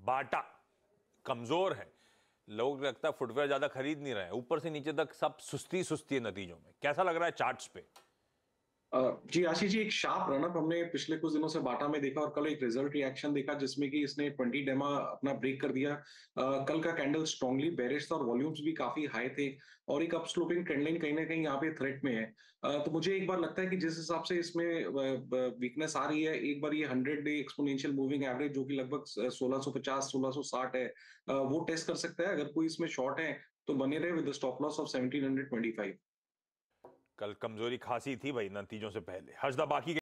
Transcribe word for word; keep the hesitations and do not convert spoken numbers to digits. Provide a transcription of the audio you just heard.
बाटा कमजोर है, लोग लगता है फुटवेयर ज्यादा खरीद नहीं रहे हैं, ऊपर से नीचे तक सब सुस्ती सुस्ती है नतीजों में। कैसा लग रहा है चार्ट्स पे? अ, जी आशीष जी, एक शार्प रनअप हमने पिछले कुछ दिनों से बाटा में देखा और कल एक रिजल्ट रिएक्शन देखा जिसमें कि इसने ट्वेंटी डेमा अपना ब्रेक कर दिया। अ, कल का कैंडल स्ट्रांगली बेरिश था और वॉल्यूम्स भी काफी हाई थे और एक अप स्लोपिंग ट्रेंड लाइन कहीं ना कहीं यहाँ पे थ्रेट में है। अ, तो मुझे एक बार लगता है कि जिस हिसाब से इसमें वीकनेस आ रही है, एक बार ये hundred day exponential moving average जो कि लगभग सोलह सौ पचास सोलह सौ साठ है, अ, वो टेस्ट कर सकता है। अगर कोई इसमें शॉर्ट है तो बने रहे with stop loss of seventeen hundred twenty five. कल कमजोरी खासी थी भाई नतीजों से पहले। हर्षदा बाकी